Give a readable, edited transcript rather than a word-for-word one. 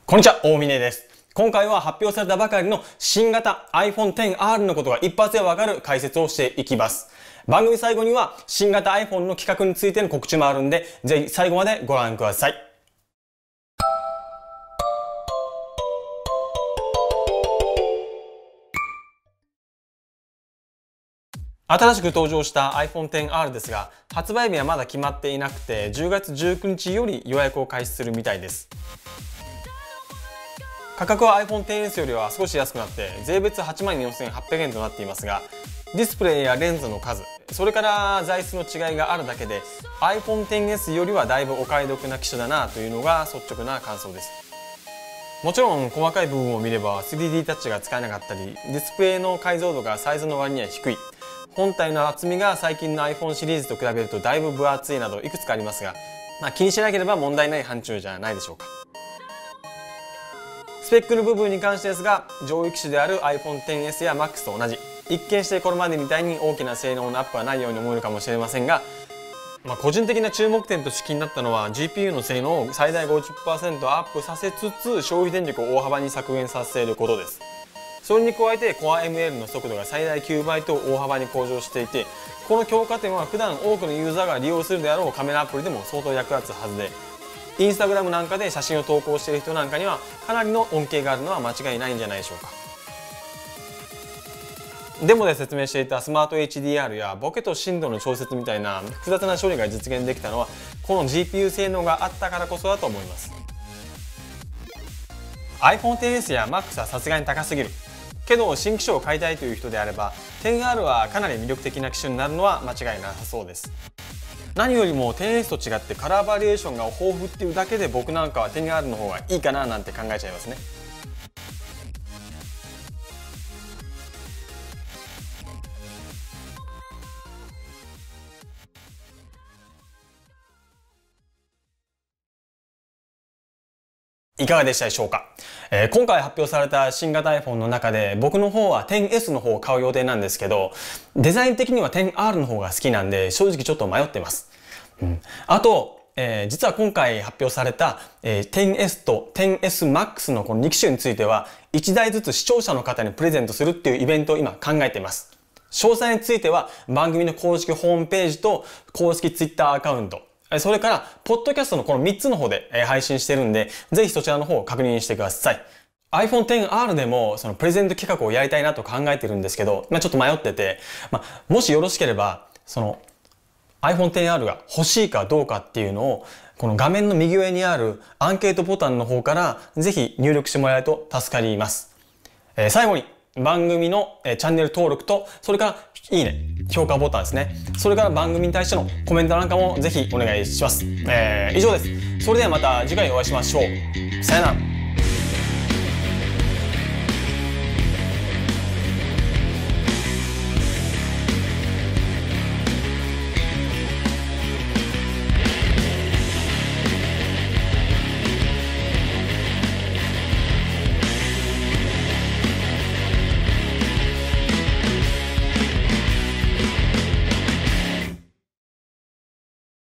こんにちは、大峰です。今回は発表されたばかりの新型 iPhone XR のことが一発でわかる解説をしていきます。番組最後には新型 iPhone の企画についての告知もあるんで、ぜひ最後までご覧ください。新しく登場した iPhone XR ですが、発売日はまだ決まっていなくて、10月19日より予約を開始するみたいです。価格は iPhone XS よりは少し安くなって税別84,800円となっていますが、ディスプレイやレンズの数、それから材質の違いがあるだけで iPhone XS よりはだいぶお買い得な機種だなというのが率直な感想です。もちろん細かい部分を見れば 3D タッチが使えなかったり、ディスプレイの解像度がサイズの割には低い、本体の厚みが最近の iPhone シリーズと比べるとだいぶ分厚いなどいくつかありますが、気にしなければ問題ない範疇じゃないでしょうか。スペックの部分に関してですが、上位機種である iPhone XS や Max と同じ、一見してこれまでみたいに大きな性能のアップはないように思えるかもしれませんが、個人的な注目点として気になったのは GPU の性能を最大 50% アップさせつつ消費電力を大幅に削減させることです。それに加えて Core ML の速度が最大9倍と大幅に向上していて、この強化点は普段多くのユーザーが利用するであろうカメラアプリでも相当役立つはずで、インスタグラムなんかで写真を投稿している人なんかにはかなりの恩恵があるのは間違いないんじゃないでしょうか。デモで説明していたスマート HDR やボケと深度の調節みたいな複雑な処理が実現できたのはこの GPU 性能があったからこそだと思います。 iPhone XS や Max はさすがに高すぎるけど新機種を買いたいという人であれば XR はかなり魅力的な機種になるのは間違いなさそうです。何よりも 10S と違ってカラーバリエーションが豊富っていうだけで僕なんかは XR の方がいいかななんて考えちゃいますね。いかがでしたでしょうか。今回発表された新型 iPhone の中で僕の方は XS の方を買う予定なんですけど、デザイン的には XR の方が好きなんで正直ちょっと迷ってます。あと、実は今回発表された、XS と XS Max のこの2機種については1台ずつ視聴者の方にプレゼントするっていうイベントを今考えています。詳細については番組の公式ホームページと公式 Twitter アカウント、それから、ポッドキャストのこの3つの方で配信してるんで、ぜひそちらの方を確認してください。iPhone XR でもそのプレゼント企画をやりたいなと考えてるんですけど、ちょっと迷ってて、もしよろしければ、その iPhone XR が欲しいかどうかっていうのを、この画面の右上にあるアンケートボタンの方からぜひ入力してもらえると助かります。最後に、番組のチャンネル登録と、それからいいね、評価ボタンですね。それから番組に対してのコメントなんかもぜひお願いします。以上です。それではまた次回お会いしましょう。さよなら。